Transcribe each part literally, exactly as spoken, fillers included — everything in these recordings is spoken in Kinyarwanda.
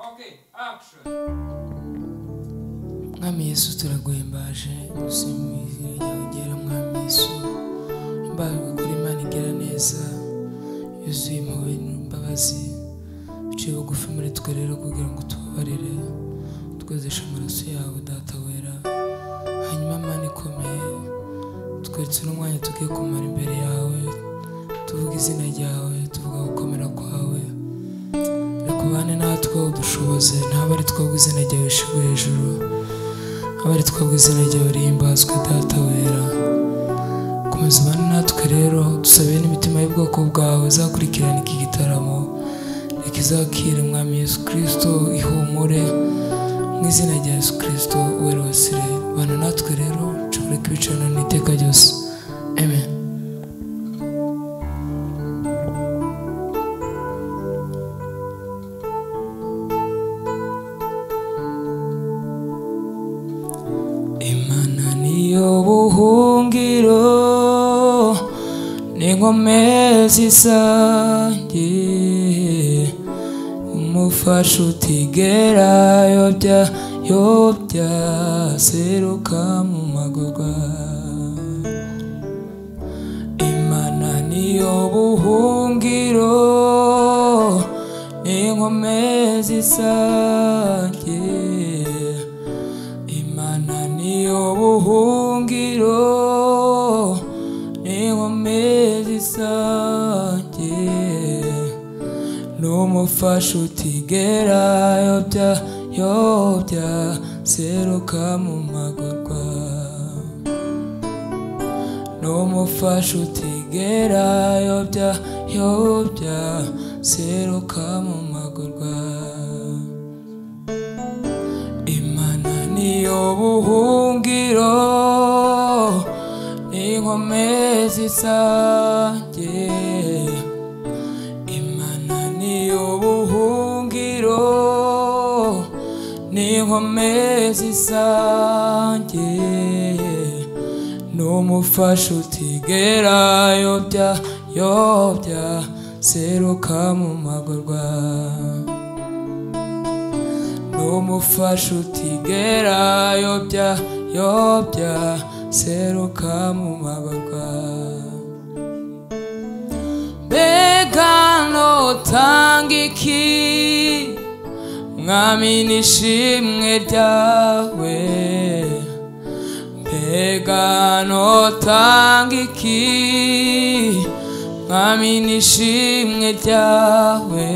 Mwami Yesu turaguhimbaje dusimbize ryongera Mwami Yesu imbaraga kuri Imana igira neza yuzuye impuhwe n'imbabazi biciye bugufi muri twe rero kugira ngo tubabarire twezeshe amaraso yawe data wera hanyuma Mana ikomeye twetse n'umwanya tugiye kumara imbere yawe tuvuga izina ryawe tuvuga gukomera kwawe reka ubane natwe udushoboze ntabwo ari twebwe izina ryawe rishigwe hejuru abari twebwe izina ryawe rihimbazwe data wera komeza ubane natwe rero dusabiye n'imitima y'ubwoko bwawe izakurikirana iki gitaramo reka izakire Mwami Yesu Kristo ihumure mu izina rya Yesu Kristo wera wasire bana natwe rero nshobora kubicana n'iteka ryose amen. Buhungiro n'inkomezi zanjye umufasha utigera yobya yobya seruka mu magorwa Imana niyo buhungiro n'inkomezi zanjye niyo buhungiro n'inkomezi zanjye n'umufasha utigera yobya yobya seruka mu magorwa n'umufasha utigera yobya yobya seruka mu magorwa niyo buhungiro n'inkomezi zanjye Imana niyo buhungiro n'inkomezi zanjye n'umufasha utigera yobya yobya seruka mu magorwa n'umufasha utigera yobya yobya seruka mu magorwa mbega notanga iki Mwami n'ishimwe ryawe mbega notanga iki Mwami n'ishimwe ryawe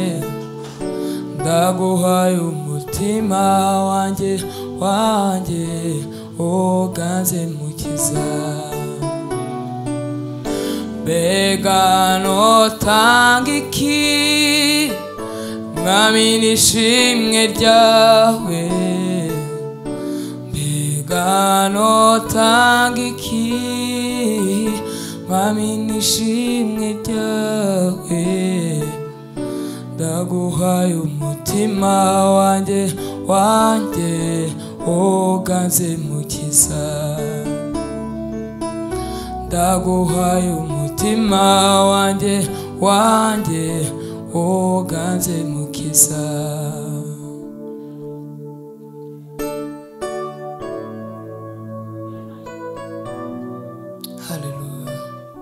ndaguhaye umutima wanjye wanjye uganze mukiza mbega notanga iki Mwami n'ishimwe ryawe mbega notanga iki Mwami n'ishimwe ryawe ndaguhaye umutima wanjye wanjye uganze mukiza ndaguhaye umutima wanjye wanjye uganze mukiza haleluya.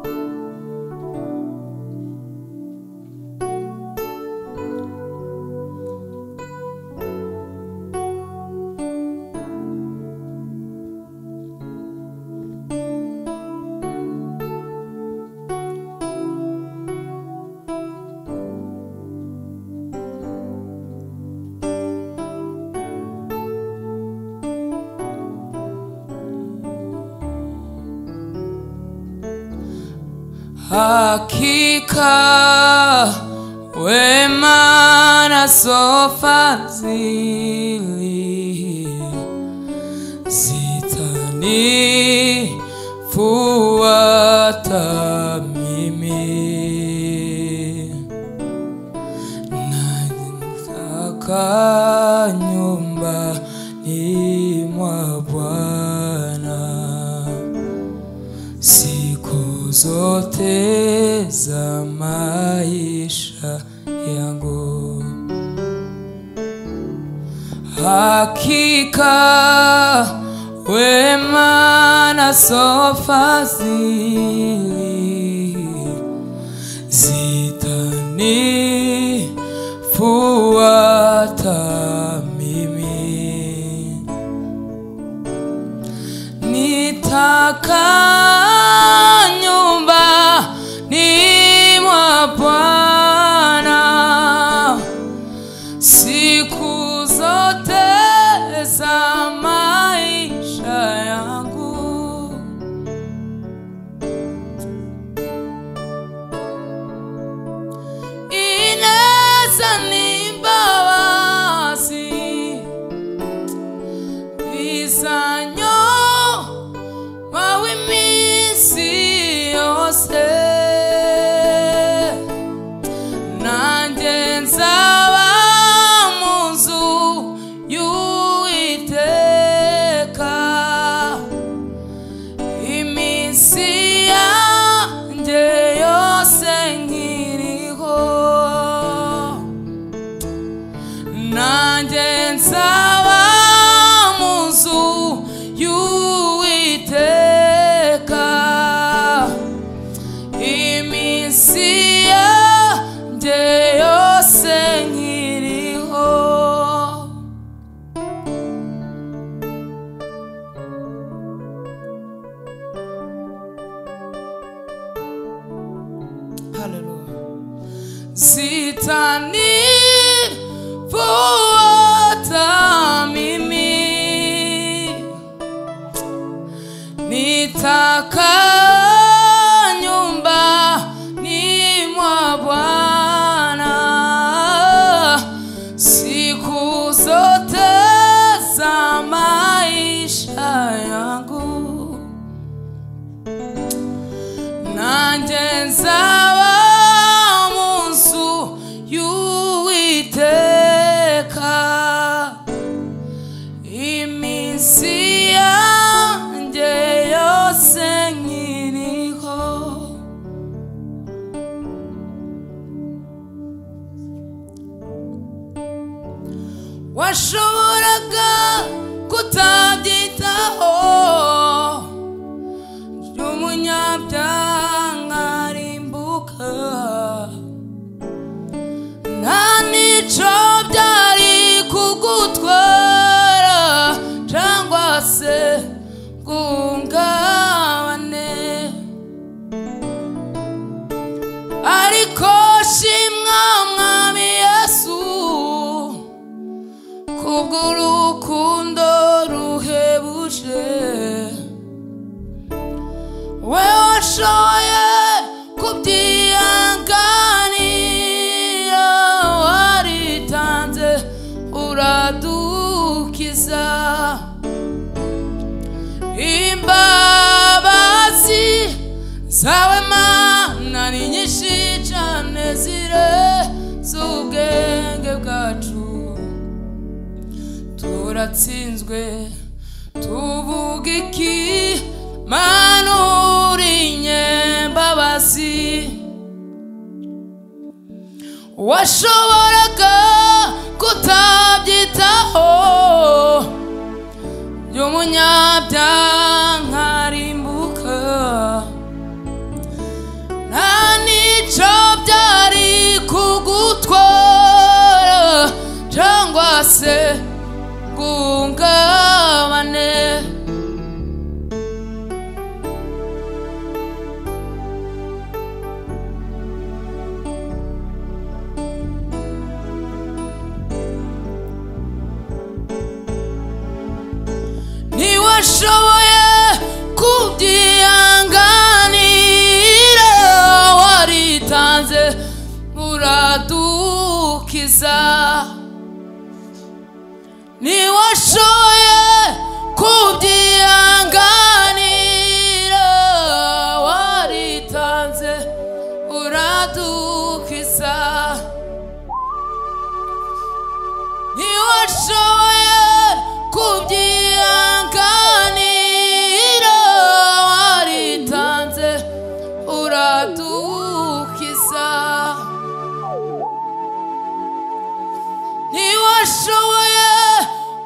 Hakika wema na fadhili zitanifuata mimi, nataka nyumbani mwa Bwana siku zote za maisha yangu. hakika wema na fadhili zitanifuata mimi, nitakaa nyumbani mwa Bwana siku zote za maisha yangu. Ineza n'imbabazi bizanyo wawe iminsi yose, nanjye nzaba mu nzu y'Uwiteka iminsi yanjye yose nkiriho, nanjye nzaba mu nzu y'Uwiteka iminsi yanjye yose nkiriho. Hallelujah. Zitanifuata mimi, nitakaa nyumbani mwa Bwana siku zote za maisha yangu, nanjye nzaba mu nzu y'Uwiteka iminsi yanjye yose nkiriho. Washoboraga kutabyitaho ry'umunyabyaha nkarimbuka, nta nico byari kugutwara cyangwa se guhungabane, ariko shimwa Mwami Yesu kubw'urukundo ruhebuje, we washoboye kubyihanganira, waritanze uradukiza. Imbabazi zawe Mana ni nyinshi cyane zirenze ubwenge bwacu, turatsinzwe tuvuga iki Mana uri nyembabazi. Washoboraga kutabyitaho y'umunyabyaha nkarimbuka, nta nico byari kugutwara cyangwa se guhungabane, ntiwashoboye kubyihanganira, waritanze uradukiza. Ntiwashoboye kubyihanganira, waritanze uradukiza. Ntiwashoboye kubyihanganira, waritanze uradukiza. Ntiwashoboye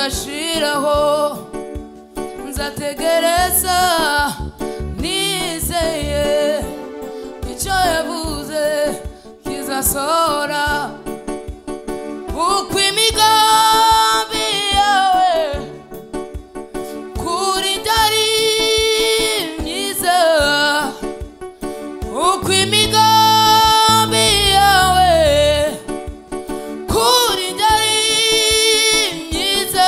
kizashiraho nzategereza nizeye icyo yavuze kizasohora uko imigambi yawe kuri njye ari myiza uko imigambi yawe kuri njye ari myiza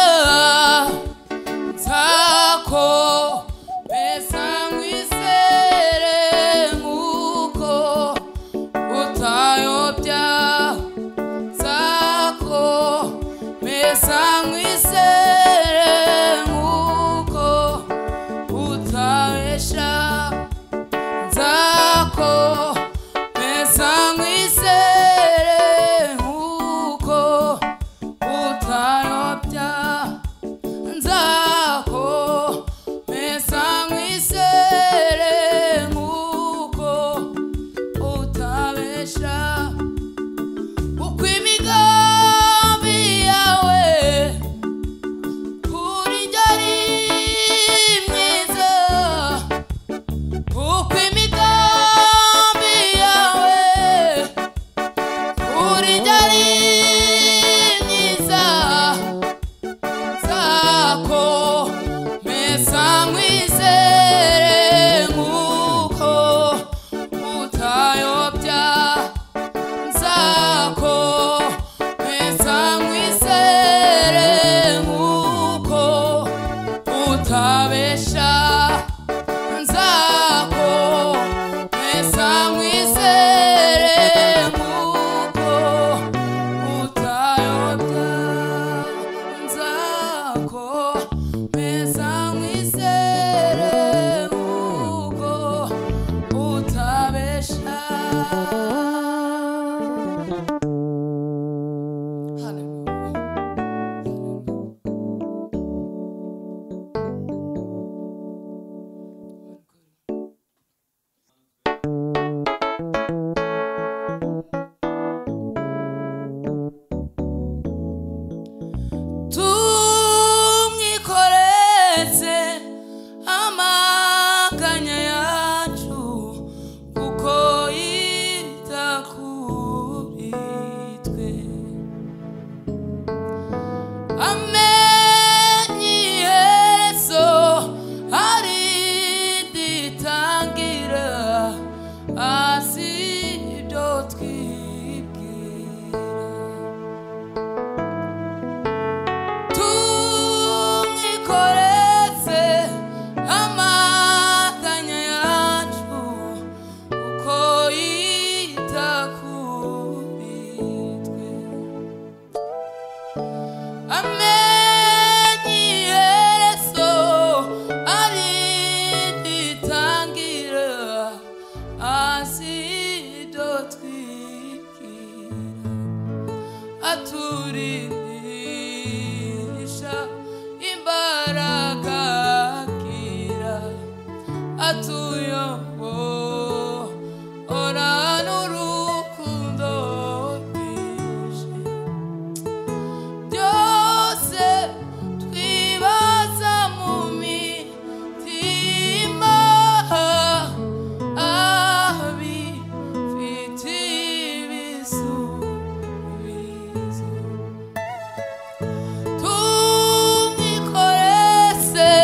nzakomeza nkwizere nk'uko utayobya nzakomeza nkwizere nk'uko utabesha nzakomeza nkwizere nk'uko utayobya nzakomeza nkwizere nk'uko utabesha uko imigambi yawe kuri njye ari myiza uko imigambi yawe kuri njye ari myiza nzakomeza nkwizere nk'uko utayobya nzakomeza nkwizere nk'uko utabesha nzakomeza nkwizere nk'uko utayobya nzakomeza nkwizere nk'uko utabesha. Tumwikoreze amaganya yacu kuko yita kuri twe amenye iherezo ariditangira azi ibyo twibwira tumwikoreze amaganya yacu kuko yita kuri twe amenye iherezo ariditangira azi ibyo twibwira aturindisha imbaraga agira atuyobora n'urukundo rwinshi byose twibaza mu mitima abifite ibisubizo tumwikoreze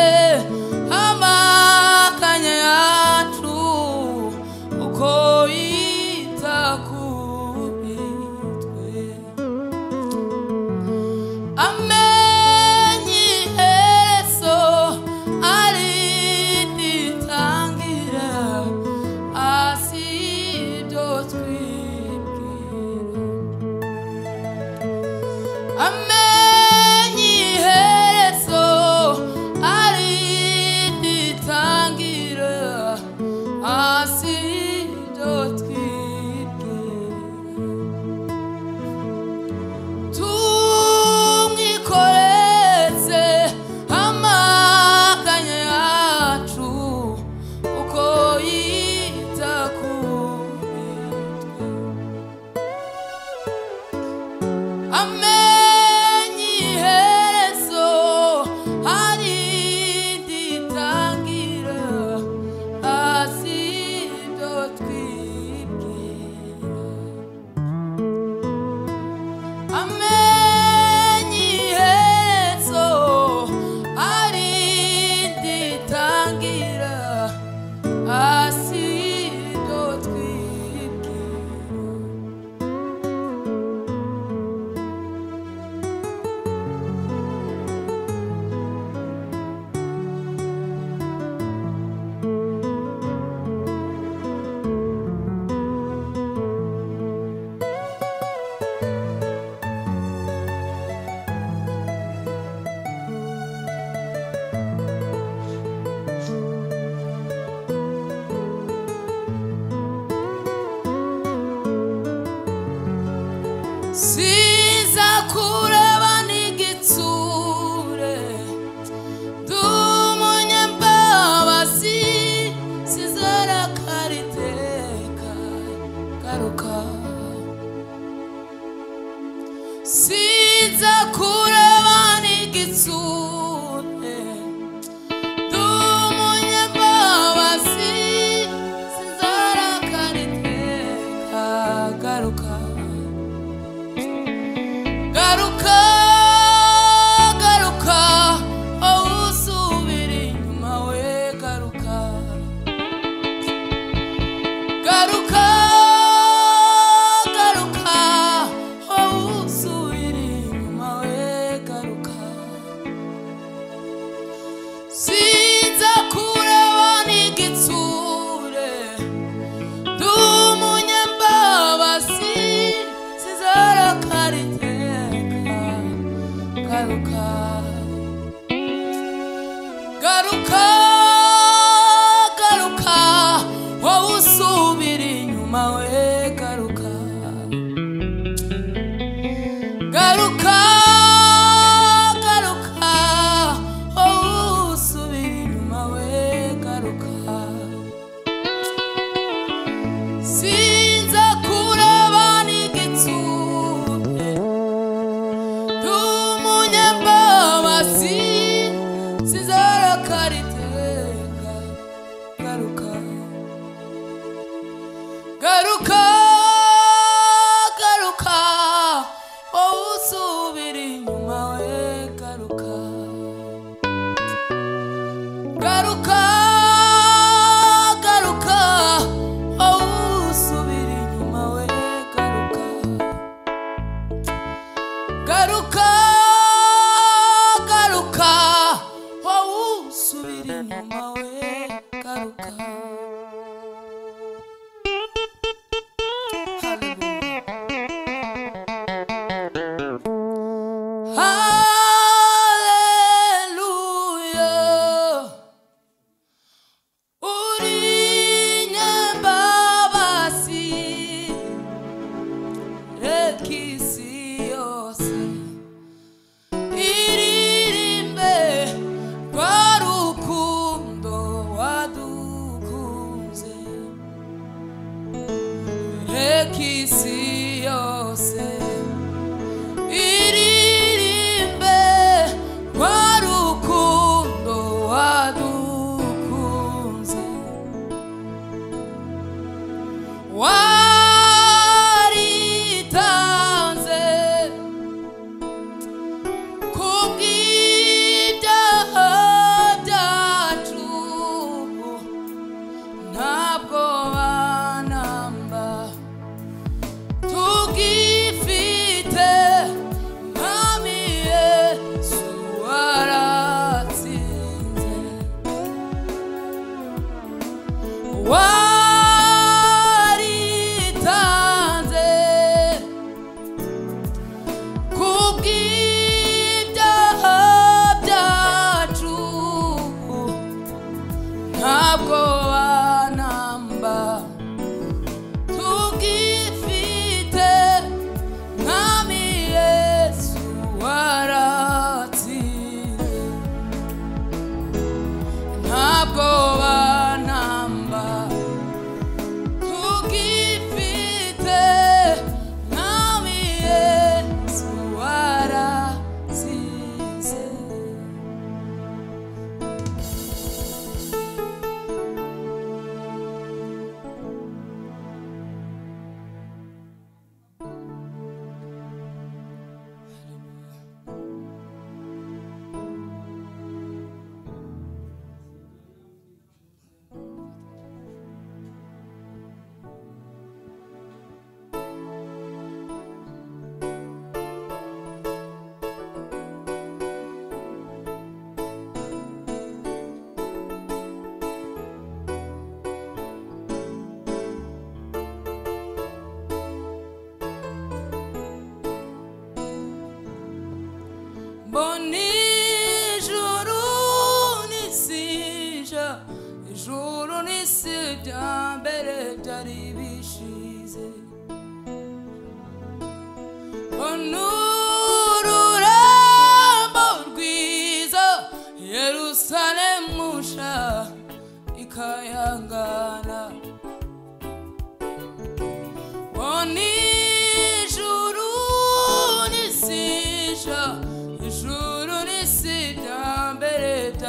siza kureba n'igitsure ndumunyembabazi sizarakariteka garuka siza kureba n'igitsure ndumunyembabazi sizarakariteka garuka garuka garuka aho usubira inyuma we garuka garuka garuka aho usubira inyuma we garuka sinza kureba n'igitsure ndumunyembabazi sizarakariteka garuka garuka garuka wowe usubira inyuma we garuka garuka garuka wowe usubira inyuma we garuka sinza kureba n'igitsure ndumunyembabazi sizarakariteka garuka garuka garuka wowe usubira inyuma we garuka garuka garuka wowe usubira inyuma we garuka garuka garuka wowe usubira inyuma we garuka. Hallelujah, uri nyembabazi reka isi yose iririmbe rwa rukundo wadukunze reka isi yose iririmbe rwa rukundo wadukunze waritanze kubw'ibyaha byacu ntabwo banamba tugifite mwami Yesu waratsinze waritanze kubw'ibyaha byacu ntabwo banamba tugifite mwami Yesu waratsinze ntabwo banamba tugifite mwami Yesu waratsinze. Mbona ijuru n'isija ijuru n'isi bya mbere byari bishize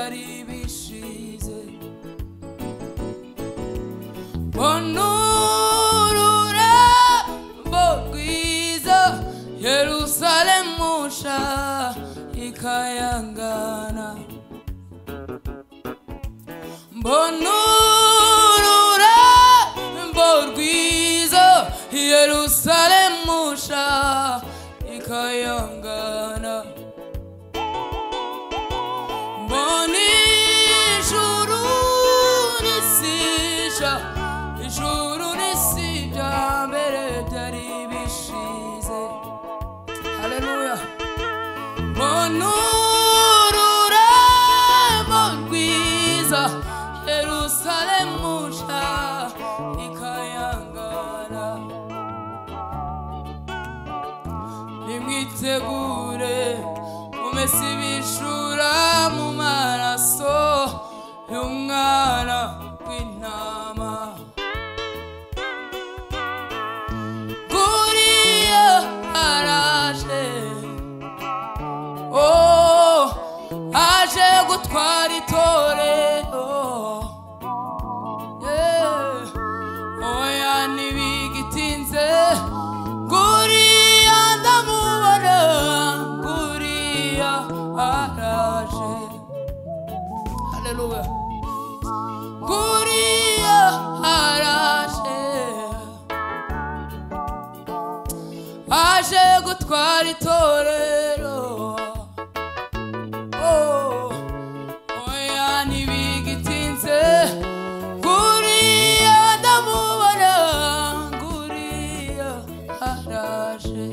byari bishize bonurura borwiza Yerusalemu sha ikayangana bonurura borwiza Yerusalemu sha ikayangana bonijuru nisisha ijuru nisibya mbere byari bishize haleluya bonurura borwiza Yerusalemu sha ikayangana nimwitegure umese ibishura mu maraso y'umwana w'intama guriya araje oh aje gutwara itorero yeah oya ntibigitinze guriya ndamubona guriya araje haleluya guriya araje aje gutwara itorero oh oya ntibigitinze guriya ndamubona guriya araje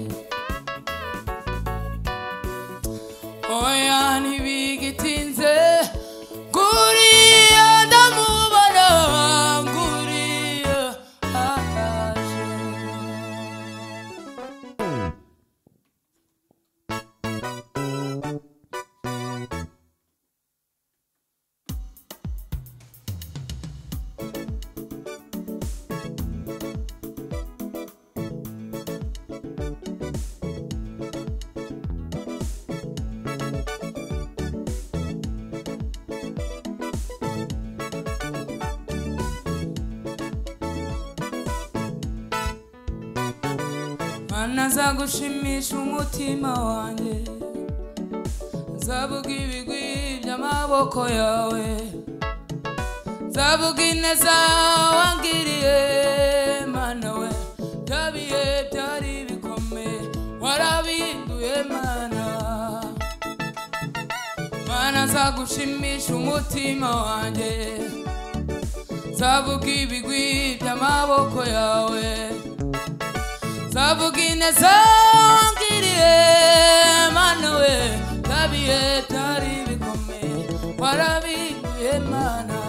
oya ntibigitinze guriya ndamubona guriya araje Mana zagushimisha umutima wanjye zavuga ibigwi by'amaboko yawe zavuga ineza wangiriye Mana we byabihe byari bikomeye warabihinduye Mana Mana zagushimisha umutima wanjye zavuga ibigwi by'amaboko yawe zavuga ineza wangiriye Mana we byabihe byari bikomeye warabihinduye Mana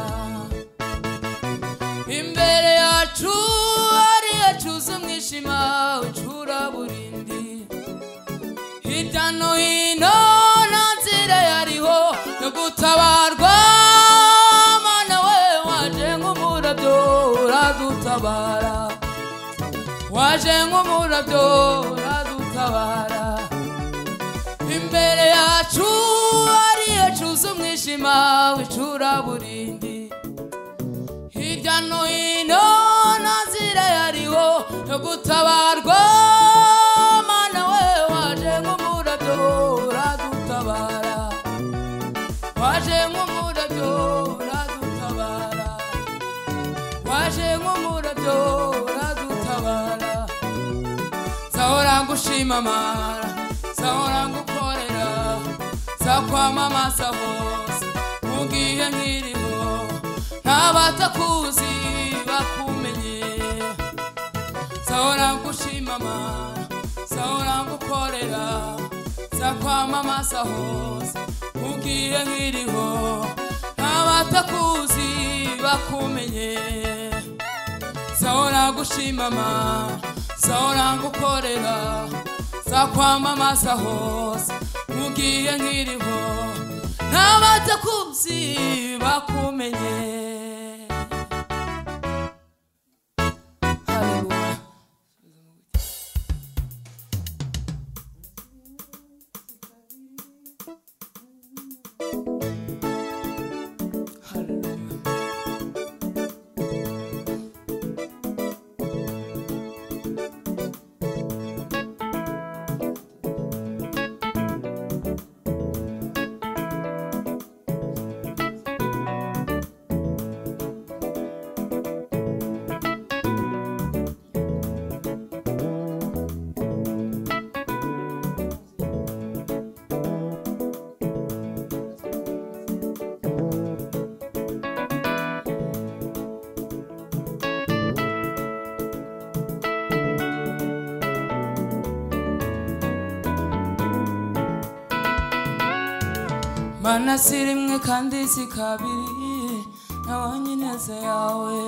imbere yacu hari hacuze umwijima w'icuraburindi hirya no hino nta nzira yariho yo gutabarwa Mana we waje nk'umurabyo uradutabara waje nk'umurabyo uradutabara imbere yacu hari hacuze umwijima w'icuraburindi hirya no hino nta nzira yariho yo gutabarwa Mana we waje nk'umurabyo uradutabara waje nk'umurabyo uradutabara waje nk'umurabyo uradutabara zahora ngushima Mana zahora ngukorera zakwamamaza hose mu gihe nkiriho n'abatakuzi bakumenye zahora ngushima Mana zahora ngukorera zakwamamaza hose mu gihe nkiriho n'abatakuzi bakumenye zahora ngushima Mana zahora ngukorera zakwamamaza hose mu gihe nkiriho n'abatakuzi bakumenye haleluya Mana si rimwe kandi si kabiri nabonye ineza yawe.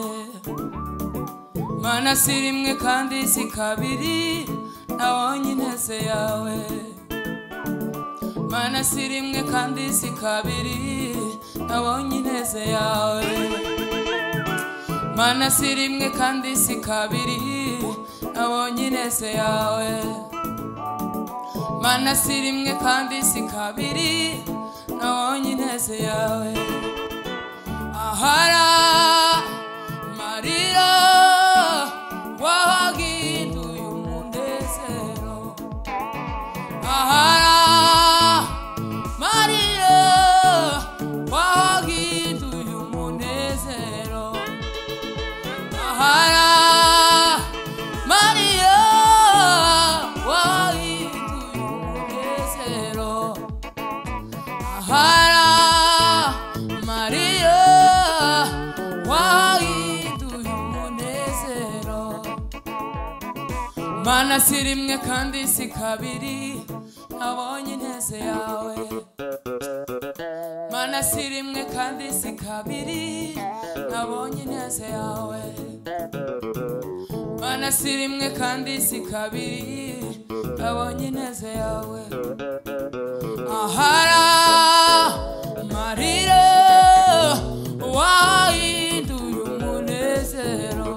Mana si rimwe kandi si kabiri nabonye ineza yawe. Mana si rimwe kandi si kabiri nabonye ineza yawe. Mana si rimwe kandi si kabiri nabonye ineza yawe. Mana si rimwe kandi si kabiri nabonye ineza yawe. Ahara marira wahinduye umunezero. Ahara marira wahinduye umunezero. Ahara marira wahinduye umunezero. Ahara Maria wahinduye umunezero. Mana si rimwe kandi si kabiri nabonye ineza yawe. Mana si rimwe kandi si kabiri nabonye ineza yawe. Mana si rimwe kandi si kabiri nabonye ineza yawe. Ahara marira wahinduye umunezero.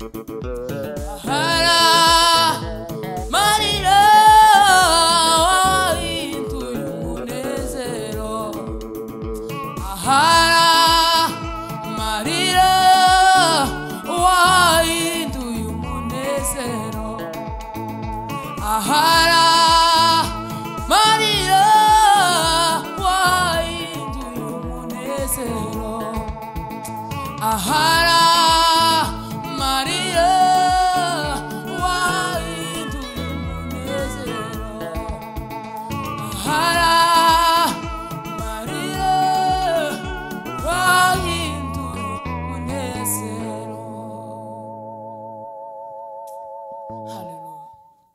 Ahara marira wahinduye umunezero. Ahara marira wahinduye umunezero. Ahara marira wahinduye umunezero. Ahara marira wahinduye umunezero. Ahara marira wahinduye umunezero. Hallelujah.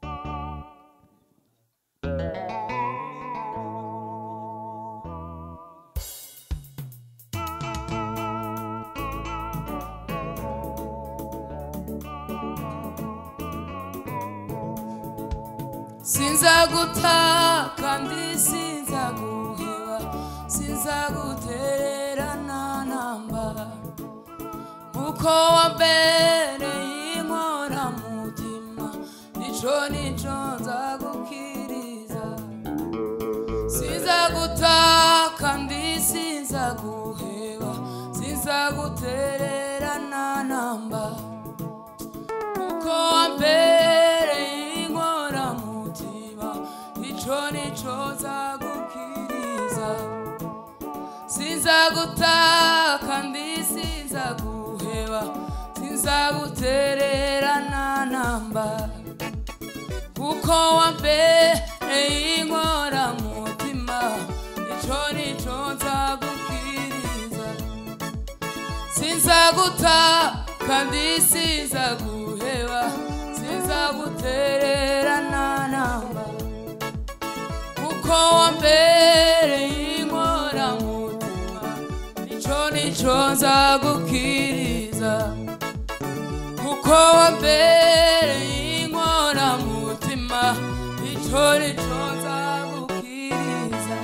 Sinzaguta kandi sinzaguheba, sinzagutererana namba. Uko wambereye inkoramutima nico nico nzagukiriza. Sinzaguta kandi sinzaguheba, sinzagutererana namba. Uko wambereye inkoramutima nico nico nzagukiriza. Sinzaguta kandi sinzaguheba, sinzagutererana namba. Kuko wambereye inkoramutima nico nico nzagukiriza. Sinzaguta kandi sinzaguheba, sinzagutererana namba. Kuko wambereye inkoramutima nico nico nzagukiriza. Kuko wambereye inkoramutima nico nico nzagukiriza.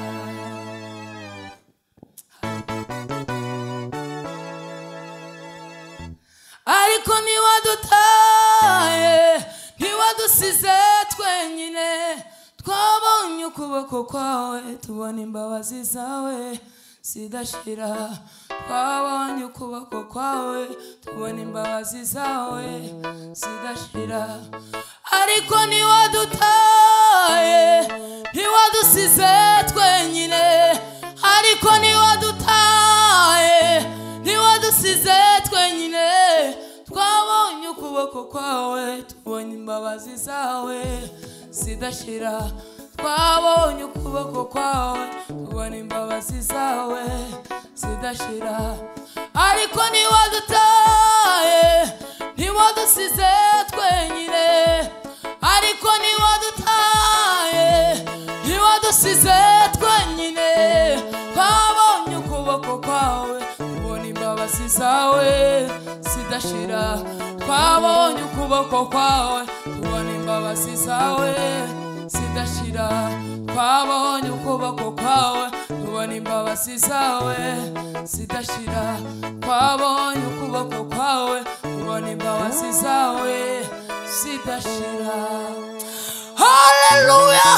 Ariko ntiwadutaye, ntiwadusize twenyine. Twabonye ukuboko kwawe, tubona imbabazi zawe zidashira. Twabonye ukuboko kwawe, tubona imbabazi zawe zidashira. Ariko ntiwadutaye, ntiwadusize twenyine. Ariko ntiwadutaye, ntiwadusize twenyine. Twabonye ukuboko kwawe, tubonye imbabazi zawe zidashira. Twabonye ukuboko kwawe, tubona imbabazi zawe zidashira. Ariko ntiwadutaye, ntiwadusize twenyine. Ariko ntiwadutaye, ntiwadusize twenyine. sidashira twabonye ukuboko kwawe tubona imbabazi zawe sidashira twabonye ukuboko kwawe tubona imbabazi zawe sidashira twabonye ukuboko kwawe tubona imbabazi zawe sidashira. Hallelujah.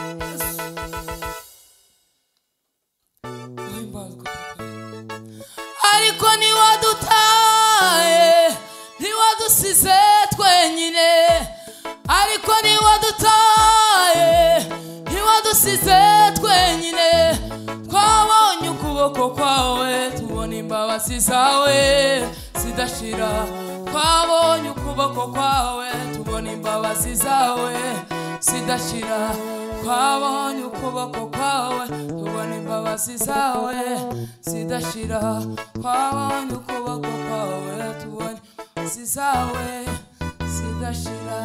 Ariko niwadutaye niwadusize twenyine ariko niwadutaye niwadusize twenyine twabonye ukuboko kwawe tubona imbabazi zawe sidashira twabonye ukuboko kwawe tubona imbabazi zawe sidashira twabonye ukuboko kwawe tubona imbabazi zawe sidashira twabonye ukuboko kwawe tubona imbabazi zawe sidashira.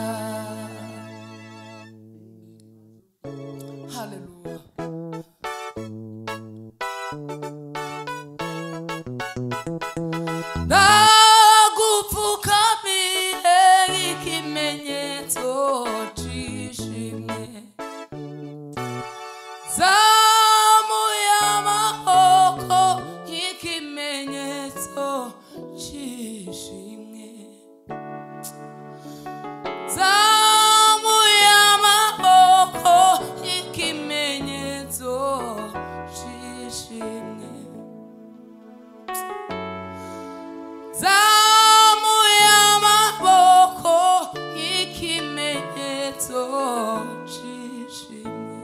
Hallelujah. Ndagupfukamire nk'ikimenyetso c'ishimwe zamuye amaboko nk'ikimenyetso c'ishimwe zamuye amaboko nk'ikimenyetso c'ishimwe zamuye amaboko nk'ikimenyetso c'ishimwe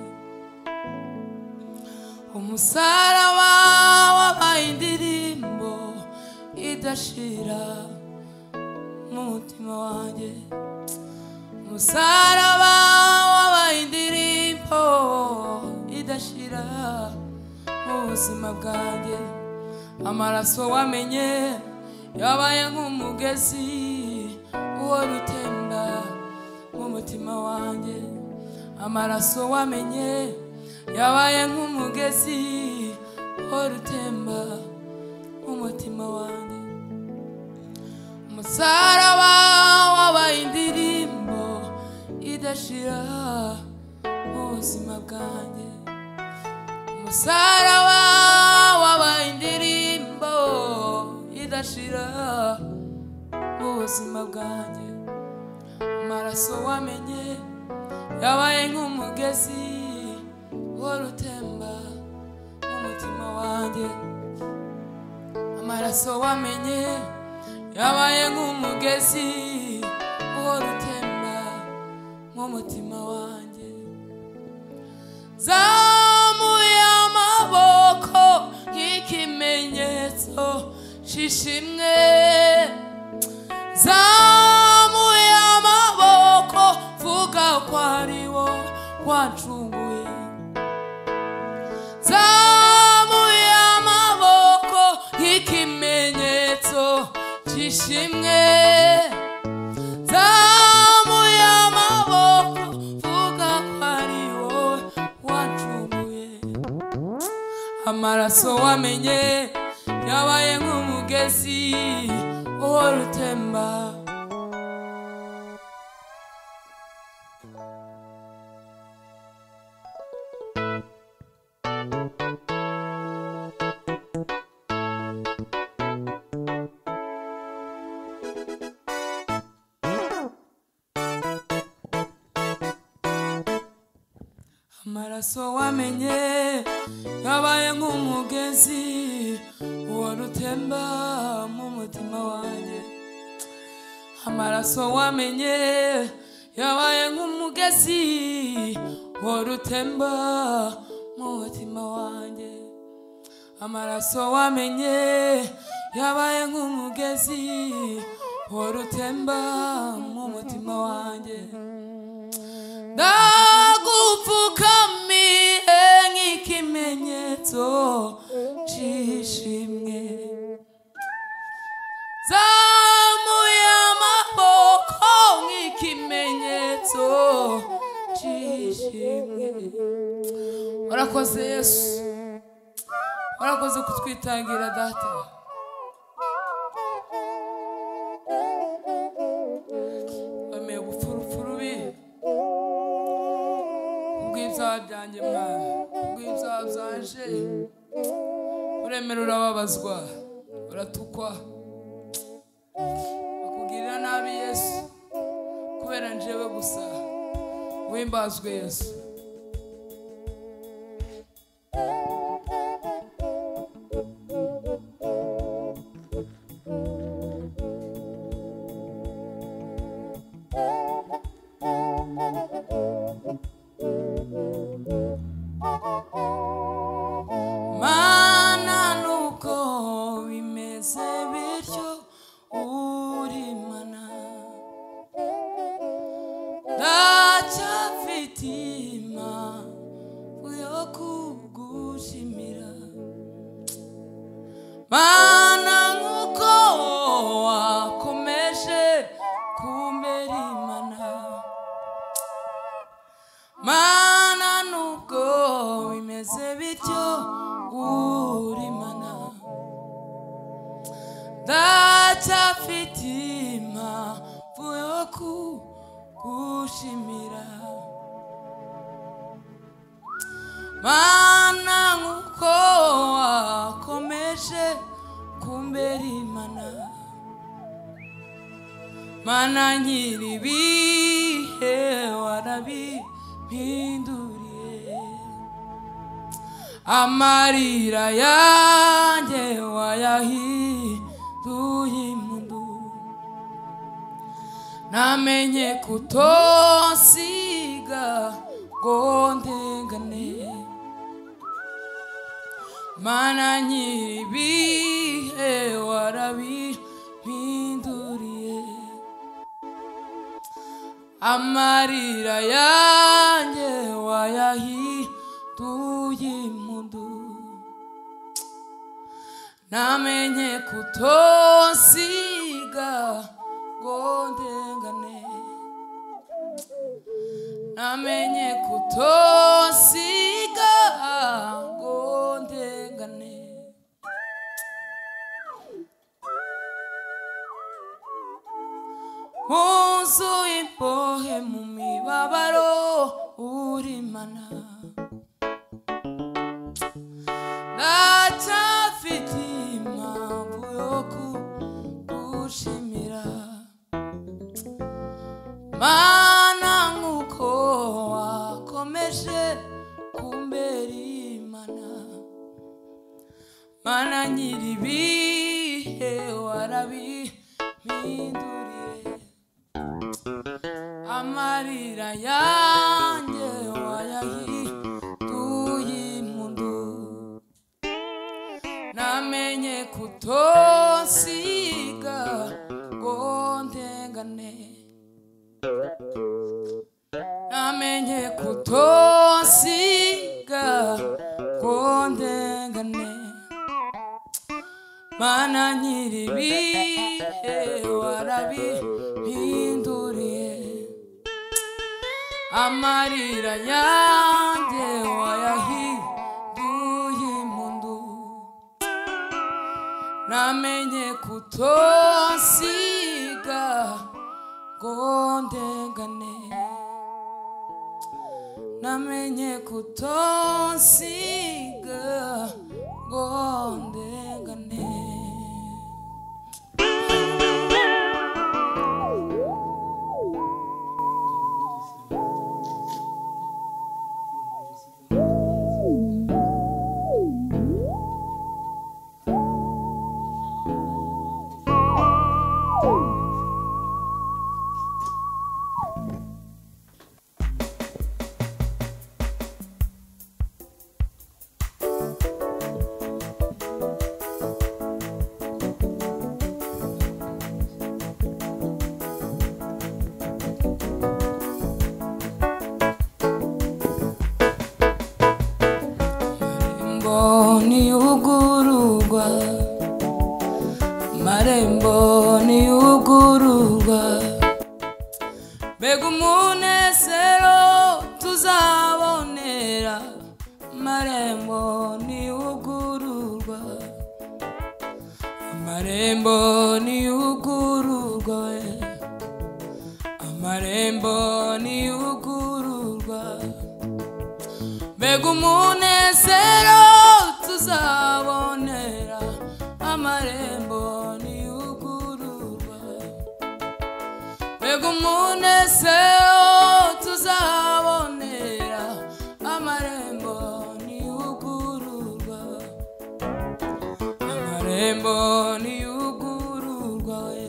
umusaraba wabaye indirimbo idashira mu mutima wanjye umusaraba wabaye indirimbo idashira mu buzima bwanjye amaraso wamenye yabaye nk'umugezi uhora utemba mu mutima wanjye amaraso wamenye yabaye nk'umugezi uhora utemba mu mutima wanjye umusaraba wabaye indirimbo idashira mu buzima bwanjye umusaraba wabaye indirimbo idashira mu buzima bwanjye amaraso wamenye yabaye nk'umugezi uhora utemba mu mutima wanjye amaraso wamenye yabaye nk'umugezi uhora utemba mu mutima wanjye zamuye amaboko nk'ikimenyetso c'ishimwe zamuye amaboko vuga ko ari wo wancunguye zamuye amaboko nk'ikimenyetso c'ishimwe zamuye amaboko vuga ko ari wo wancunguye amaraso wamenye yabaye nk'umugezi uhora utemba amaraso wamenye yabaye nk'umugezi uhora utemba mu mutima wanjye amaraso wamenye yabaye nk'umugezi uhora utemba mu mutima wanjye amaraso wamenye yabaye nk'umugezi uhora utemba mu mutima wanjye ndagupfukamire nk'ikimenyetso c'ishimwe zamuye amaboko nk'ikimenyetso c'ishimwe warakoze Yesu warakoze kutwitangira data yanjye mwana kubw'ibyaha byanje uremera urababazwa uratukwa bakugirira nabi Yesu kubera njyewe gusa wimbazwe Yesu Mana nguko wakomeje kumbera Imana Mana nubwo bimeze bityo uri Imana ndacyafite impamvu yo kugushimira Mana nguko wakomeje kumbera Imana Mana nyiribihe warabimpinduriye amarira yanjye wayahinduye impundu namenye kutosiga ngo ndengane Mana nyiribihe warabimpinduriye amarira yanjye wayahinduye impundu namenye kutosiga ngo ndengane namenye kutosiga ngo ndengane munzu impohe mu mibabaro uri Imana ndacyafite impamvu yo kugushimira Mana nguko wakomeje kumbera Imana Mana nyiribihe warabimpinduriye amarira yanjye wayahinduye impundu namenye kutosiga ngo ndengane namenye kutosiga ngo ndengane Mana nyiribihe warabimpinduriye amarira yanjye wayahinduye impundu namenye kutosiga ngo ndengane namenye kutosiga ngo ndengane niyugururwa marembo niyugururwa mbega umunezero tuzabonera marembo niyugururwa amarembo niyugururwa amarembo niyugururwa mbega umunezero tuzabonera amarembo niyugururwa mbega umunezero tuzabonera amarembo niyugururwa amarembo niyugururwa we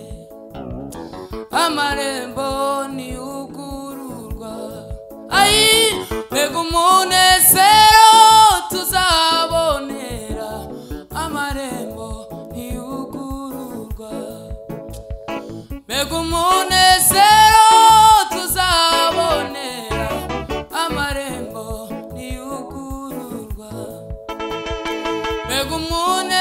amarembo niyugururwa ayi mbega umunezero tuzabonera amarembo niyugururwa mbega umunezero tuzabonera amarembo niyugururwa mbega umunezero